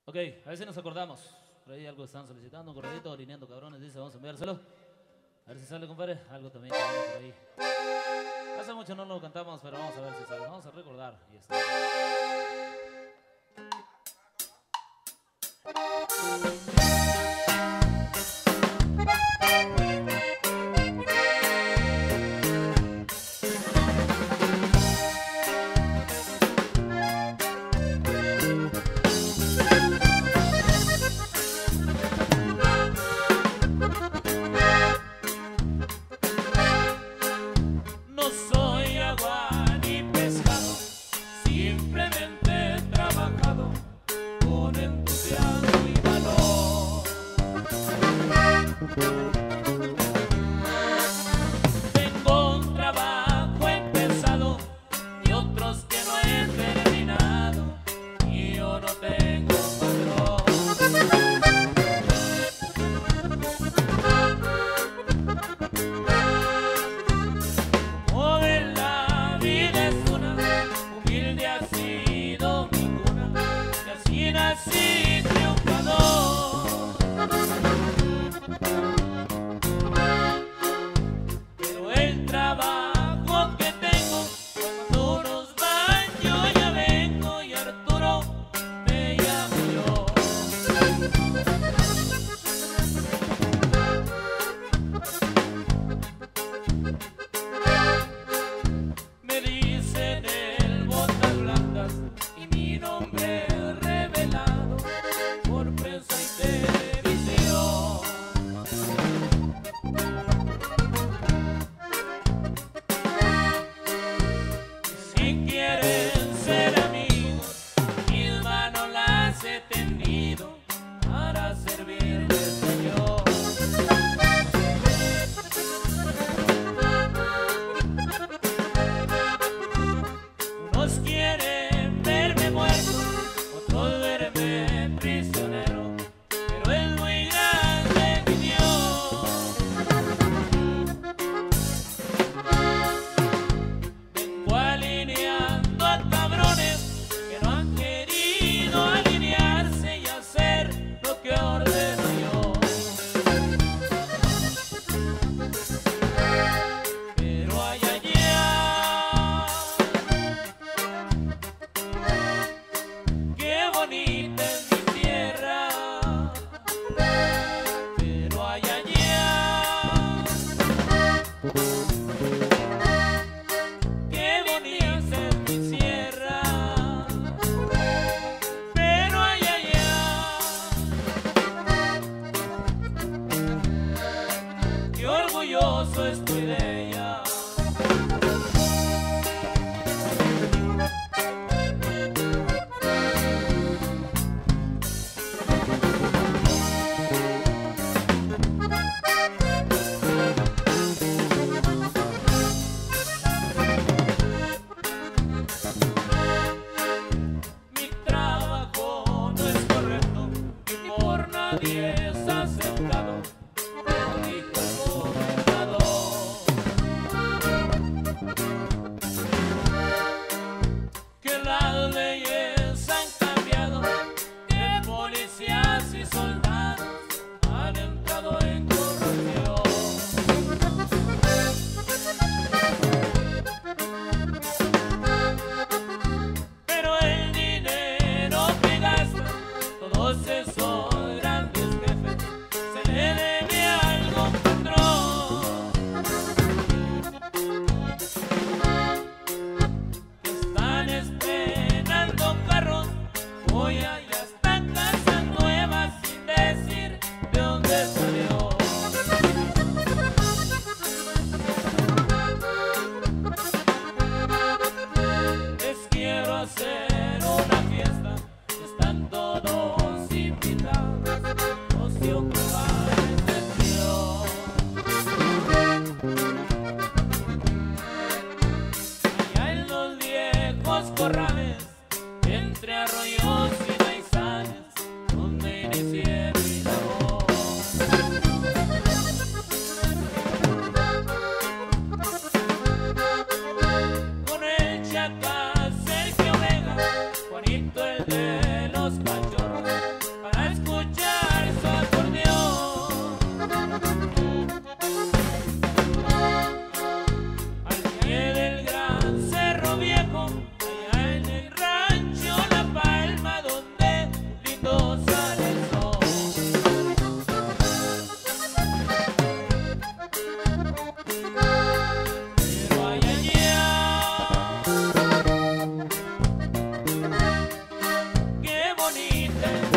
Ok, a ver si nos acordamos. Por ahí algo están solicitando, un corredito, alineando cabrones, dice, vamos a enviárselo. A ver si sale, compadre. Algo también que viene por ahí. Hace mucho no lo cantamos, pero vamos a ver si sale. Vamos a recordar. Y está. No soy agua ni pescado, simplemente he trabajado con entusiasmo y valor. Tengo un trabajo empezado y otros que no he terminado, y yo no tengo patrón. Así triunfador, pero el trabajo que tengo, cuando nos van yo ya vengo y Arturo me llamo yo. Me dicen el botas blancas y mi nombre revelado por prensa y televisión. Si quieren ser amigos, mis manos las he tendido para servirles a yo. Unos quieren verme muerto, otros verme prisionero, pero es muy grande mi Dios. Vengo alineando a cabrones que no han querido alinearse y hacer lo que ordeno yo. Pero hay allá, qué bonita es mi tierra, pero hay allá, qué bonita es mi sierra, pero hay allá, qué orgulloso estoy de ella. Mi trabajo no es correcto y por nadie es aceptado, lo dijo el gobernador. Que las leyes han cambiado, que policías y soldados han entrado en corrupción. Pero el dinero que gastan todos esos grandes jefes se le debe a algún patrón. Están estrenando carros, hoy ya están casas nuevas sin decir de dónde salió. Les quiero hacer una fiesta, están todos invitados, no se ocupa excepción. Allá en los viejos corrales, entre arroyos y no hay Ven,